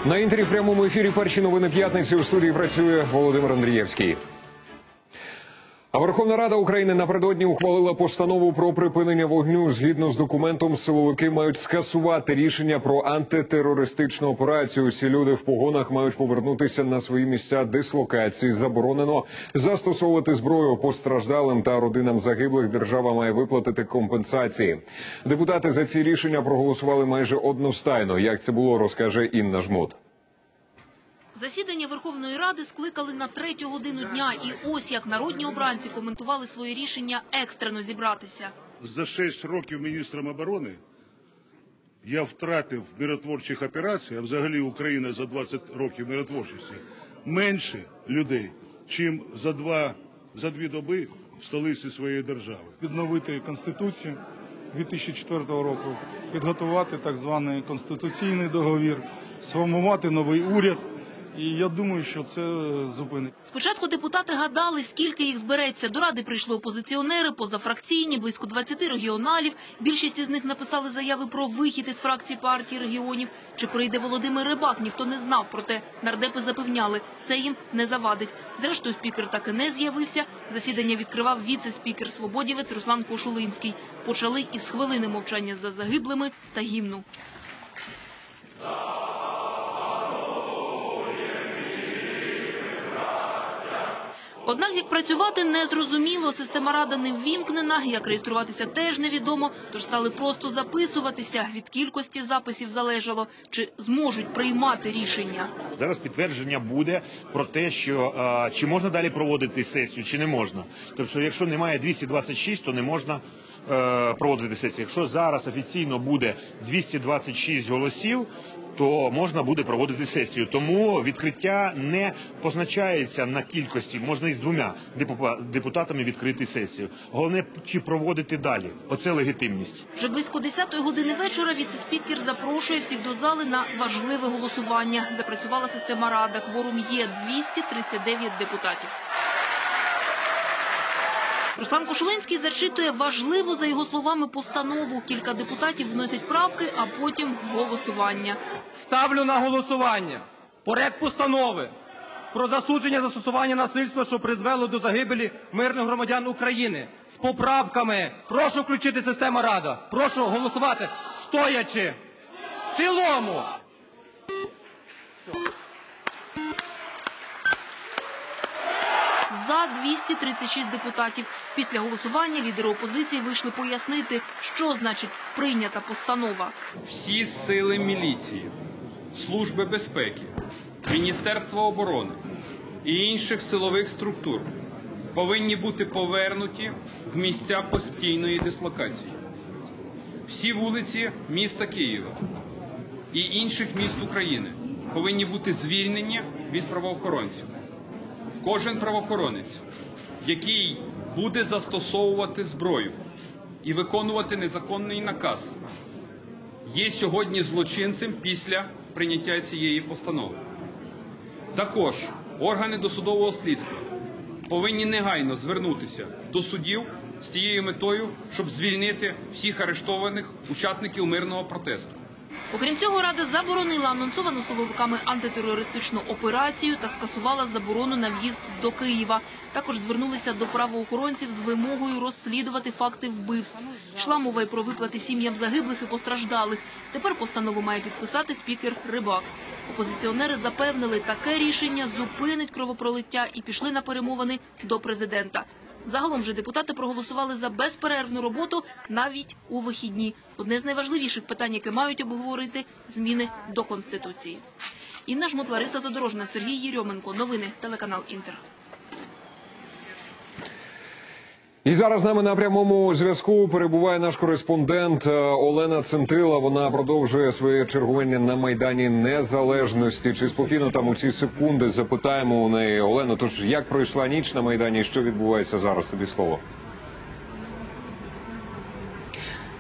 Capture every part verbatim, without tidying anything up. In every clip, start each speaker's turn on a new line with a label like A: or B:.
A: На Інтері в прямому ефірі перші новини п'ятниці. У студії працює Володимир Андрієвський. А Верховна Рада України напередодні ухвалила постанову про припинення вогню. Згідно з документом, силовики мають скасувати рішення про антитерористичну операцію. Всі люди в погонах мають повернутися на свої місця дислокації. Заборонено застосовувати зброю постраждалим та родинам загиблих. Держава має виплатити компенсації. Депутати за ці рішення проголосували майже одностайно. Як це було, розкаже Інна Жмут.
B: Засідання Верховної Ради скликали на третю годину дня. І ось як народні обранці коментували своє рішення екстрено зібратися.
C: За шість років міністром оборони я втратив миротворчих операцій, а взагалі Україна за двадцять років миротворчості, менше людей, чим за, два, за дві доби в столиці своєї держави.
D: Відновити Конституцію дві тисячі четвертого року, підготувати так званий конституційний договір, сформувати новий уряд. І я думаю, що це зупинить.
B: Спочатку депутати гадали, скільки їх збереться. До Ради прийшли опозиціонери, позафракційні, близько двадцяти регіоналів. Більшість із них написали заяви про вихід із фракції партії регіонів. Чи прийде Володимир Рибак, ніхто не знав. Проте нардепи запевняли, це їм не завадить. Зрештою, спікер так і не з'явився. Засідання відкривав віце-спікер свободівець Руслан Кошулинський. Почали із хвилини мовчання за загиблими та гімну. Однак, як працювати не зрозуміло, система Рада не ввімкнена, як реєструватися теж невідомо, тож стали просто записуватися. Від кількості записів залежало, чи зможуть приймати рішення.
E: Зараз підтвердження буде про те, що а, чи можна далі проводити сесію, чи не можна. Тобто, якщо немає двісті двадцять шість, то не можна е, проводити сесію. Якщо зараз офіційно буде двісті двадцять шість голосів, то можна буде проводити сесію. Тому відкриття не позначається на кількості, можна і з двома депутатами відкрити сесію. Головне, чи проводити далі. Оце легітимність.
B: Вже близько десятої години вечора віце-спікер запрошує всіх до зали на важливе голосування. Запрацювала система Рада. Кворум є – двісті тридцять дев'ять депутатів. Руслан Кошулинський зачитує важливу, за його словами, постанову. Кілька депутатів вносять правки, а потім голосування.
F: Ставлю на голосування проект постанови про засудження застосування насильства, що призвело до загибелі мирних громадян України. З поправками. Прошу включити систему Рада. Прошу голосувати стоячи. В цілому.
B: За двісті тридцять шість депутатів. Після голосування лідери опозиції вийшли пояснити, що значить прийнята постанова.
G: Всі сили міліції, Служби безпеки, Міністерства оборони і інших силових структур повинні бути повернуті в місця постійної дислокації. Всі вулиці міста Києва і інших міст України повинні бути звільнені від правоохоронців. Кожен правоохоронець, який буде застосовувати зброю і виконувати незаконний наказ, є сьогодні злочинцем після прийняття цієї постанови. Також органи досудового слідства повинні негайно звернутися до судів з тією метою, щоб звільнити всіх арештованих учасників мирного протесту.
B: Окрім цього, Рада заборонила анонсовану силовиками антитерористичну операцію та скасувала заборону на в'їзд до Києва. Також звернулися до правоохоронців з вимогою розслідувати факти вбивств. Йшла мова й про виплати сім'ям загиблих і постраждалих. Тепер постанову має підписати спікер Рибак. Опозиціонери запевнили, таке рішення зупинить кровопролиття і пішли на перемовини до президента. Загалом же депутати проголосували за безперервну роботу навіть у вихідні. Одне з найважливіших питань, яке мають обговорити – зміни до Конституції. Інна Жмут, Лариса Задорожна, Сергій Єрьоменко. Новини, телеканал «Інтер».
A: І зараз з нами на прямому зв'язку перебуває наш кореспондент Олена Центила. Вона продовжує своє чергування на Майдані Незалежності. Чи спокійно там у ці секунди? Запитаємо у неї. Олено, тож як пройшла ніч на Майдані і що відбувається зараз? Тобі слово.
H: Саме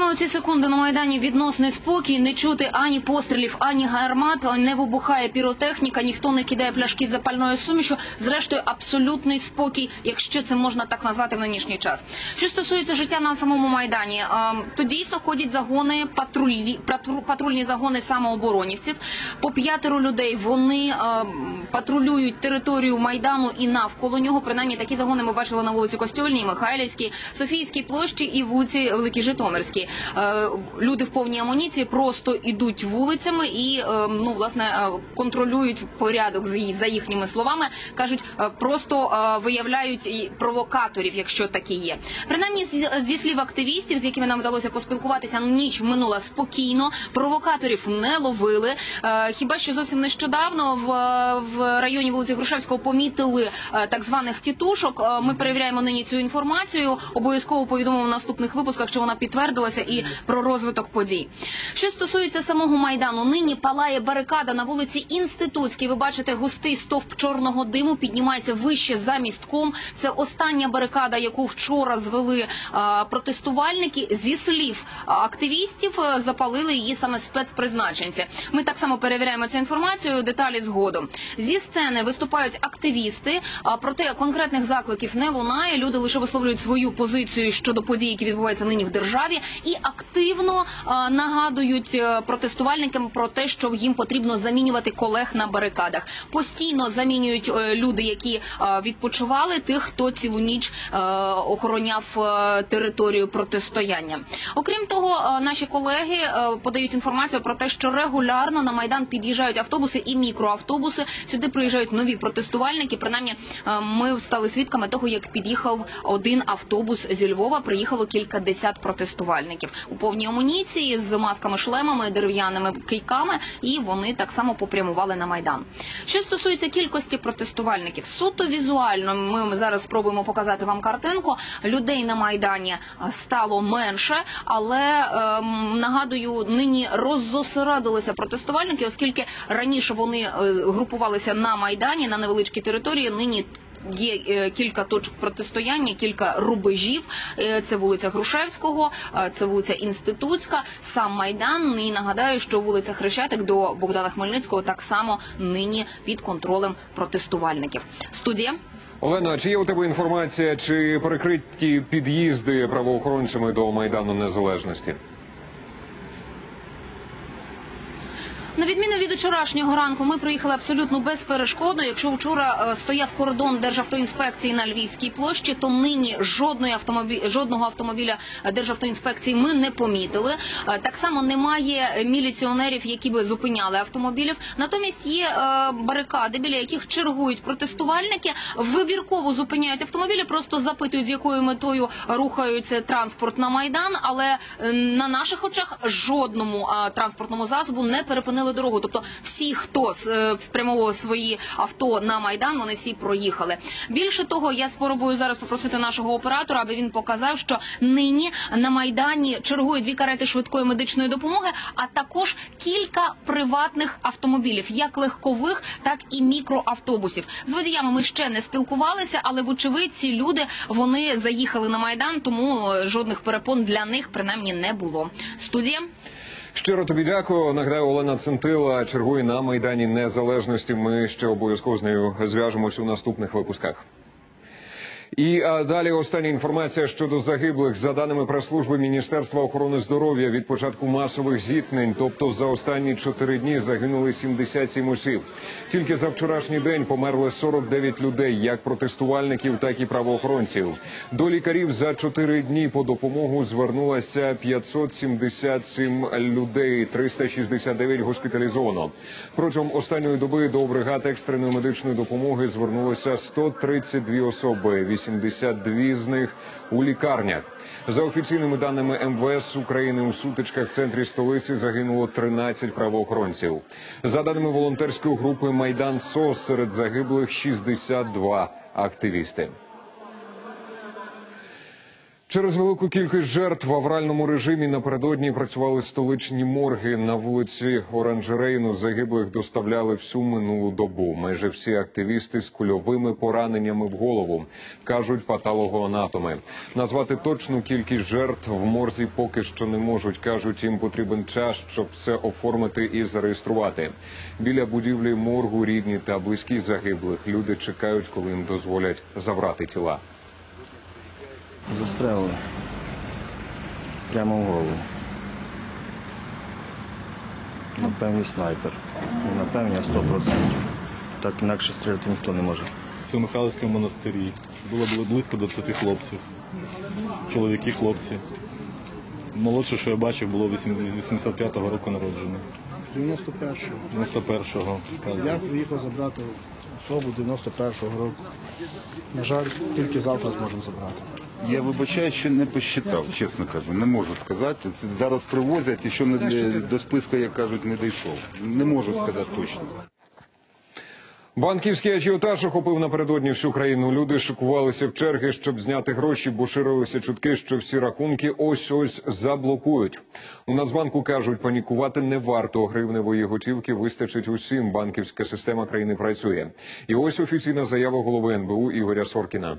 H: Саме у ці секунди на Майдані відносний спокій, не чути ані пострілів, ані гармат, не вибухає піротехніка, ніхто не кидає пляшки з запальною сумішю. Зрештою, абсолютний спокій, якщо це можна так назвати в нинішній час. Що стосується життя на самому Майдані, то дійсно ходять загони, патрулі, патрульні загони самооборонівців. По п'ятеро людей вони патрулюють територію Майдану і навколо нього. Принаймні такі загони ми бачили на вулиці Костюльній, Михайлівській, Софійській площі і вулиці Великій Житомирській. Люди в повній амуніції просто ідуть вулицями і, ну, власне, контролюють порядок, за їхніми словами. Кажуть, просто виявляють провокаторів, якщо такі є. Принаймні, зі слів активістів, з якими нам вдалося поспілкуватися, ніч минула спокійно, провокаторів не ловили. Хіба що зовсім нещодавно в, в районі вулиці Грушевського помітили так званих тітушок. Ми перевіряємо нині цю інформацію, обов'язково повідомимо в наступних випусках, що вона підтвердилася, і про розвиток подій. Що стосується самого Майдану, нині палає барикада на вулиці Інститутській. Ви бачите, густий стовп чорного диму піднімається вище за містком. Це остання барикада, яку вчора звели а, протестувальники. Зі слів активістів, запалили її саме спецпризначенці. Ми так само перевіряємо цю інформацію, деталі згодом. Зі сцени виступають активісти, а, проте конкретних закликів не лунає. Люди лише висловлюють свою позицію щодо подій, які відбуваються нині в державі, і активно а, нагадують протестувальникам про те, що їм потрібно замінювати колег на барикадах. Постійно замінюють а, люди, які а, відпочивали, тих, хто цілу ніч а, охороняв а, територію протистояння. Окрім того, а, наші колеги а, подають інформацію про те, що регулярно на Майдан під'їжджають автобуси і мікроавтобуси. Сюди приїжджають нові протестувальники. Принаймні, а, ми стали свідками того, як під'їхав один автобус зі Львова, приїхало кількадесят протестувальників у повній амуніції, з масками-шлемами, дерев'яними кийками, і вони так само попрямували на Майдан. Що стосується кількості протестувальників, суто візуально, ми зараз спробуємо показати вам картинку, людей на Майдані стало менше, але, е, нагадую, нині роззосередилися протестувальники, оскільки раніше вони е, групувалися на Майдані, на невеличкій території, нині є кілька точок протистояння, кілька рубежів. Це вулиця Грушевського, це вулиця Інститутська, сам Майдан. І нагадаю, що вулиця Хрещатик до Богдана Хмельницького так само нині під контролем протестувальників. Студія.
A: Олена, чи є у тебе інформація, чи перекриті під'їзди правоохоронцями до Майдану Незалежності?
H: На відміну від вчорашнього ранку, ми приїхали абсолютно безперешкодно. Якщо вчора е, стояв кордон Державтоінспекції на Львівській площі, то нині жодної автомобі... жодного автомобіля Державтоінспекції ми не помітили. Е, так само немає міліціонерів, які би зупиняли автомобілів. Натомість є е, барикади, біля яких чергують протестувальники, вибірково зупиняють автомобілі, просто запитують, з якою метою рухаються транспорт на Майдан, але е, на наших очах жодному е, транспортному засобу не перепинили дорогу. Тобто всі, хто спрямовував свої авто на Майдан, вони всі проїхали. Більше того, я спробую зараз попросити нашого оператора, аби він показав, що нині на Майдані чергують дві карети швидкої медичної допомоги, а також кілька приватних автомобілів, як легкових, так і мікроавтобусів. З водіями ми ще не спілкувалися, але вочевидь ці люди, вони заїхали на Майдан, тому жодних перепон для них принаймні не було. Студія.
A: Щиро тобі дякую. Нагадаю, Олена Центила чергує на Майдані Незалежності. Ми ще обов'язково з нею зв'яжемось у наступних випусках. І а далі остання інформація щодо загиблих. За даними прес-служби Міністерства охорони здоров'я, від початку масових зіткнень, тобто за останні чотири дні, загинули сімдесят сім осіб. Тільки за вчорашній день померли сорок дев'ять людей, як протестувальників, так і правоохоронців. До лікарів за чотири дні по допомогу звернулося п'ятсот сімдесят сім людей, триста шістдесят дев'ять госпіталізовано. Протягом останньої доби до бригад екстреної медичної допомоги звернулося сто тридцять дві особи, вісімдесят дві з них у лікарнях. За офіційними даними ем ве ес України, у сутичках в центрі столиці загинуло тринадцять правоохоронців. За даними волонтерської групи «Майдан СОС», серед загиблих шістдесят два активісти. Через велику кількість жертв в авральному режимі напередодні працювали столичні морги. На вулиці Оранжерейну загиблих доставляли всю минулу добу. Майже всі активісти з кульовими пораненнями в голову, кажуть патологоанатоми. Назвати точну кількість жертв в морзі поки що не можуть. Кажуть, їм потрібен час, щоб все оформити і зареєструвати. Біля будівлі моргу рідні та близькі загиблих. Люди чекають, коли їм дозволять забрати тіла.
I: Застрелили. Прямо в голову. Напевне, снайпер. Напевне, сто відсотків. Так інакше стріляти ніхто не може.
J: Це в Михайлівському монастирі. Було близько двадцяти хлопців. Чоловіки, хлопці. Молодше, що я бачив, було вісімдесят п'ятого року народження.
I: дев'яносто першого.
J: дев'яносто першого.
I: Я приїхав забрати особу дев'яносто першого року. На жаль, тільки завтра зможемо забрати.
K: Я вибачаю, що не посчитав, чесно кажу, не можу сказати. Це зараз привозять і що не, до списку, як кажуть, не дійшов. Не можу сказати точно.
A: Банківський ажіотаж охопив напередодні всю країну. Люди шикувалися в черги, щоб зняти гроші, бо ширилися чутки, що всі рахунки ось-ось заблокують. У Нацбанку кажуть, панікувати не варто. Гривневої готівки вистачить усім. Банківська система країни працює. І ось офіційна заява голови ен бе у Ігоря Соркіна.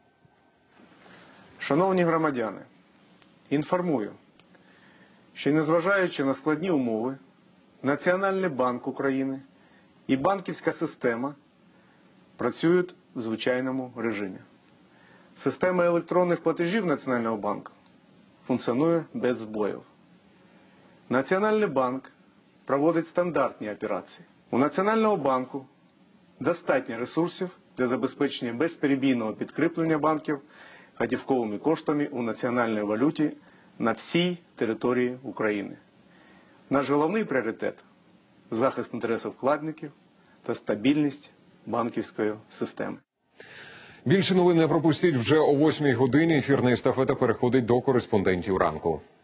L: Шановні громадяни, інформую, що незважаючи на складні умови, Національний банк України і банківська система працюють в звичайному режимі. Система електронних платежів Національного банку функціонує без збоїв. Національний банк проводить стандартні операції. У Національного банку достатньо ресурсів для забезпечення безперебійного підкріплення банків готівковими коштами у національній валюті на всій території України. Наш головний пріоритет – захист інтересів вкладників та стабільність банківської системи.
A: Більше новин не пропустіть вже о восьмій годині. Ефірна естафета переходить до кореспондентів ранку.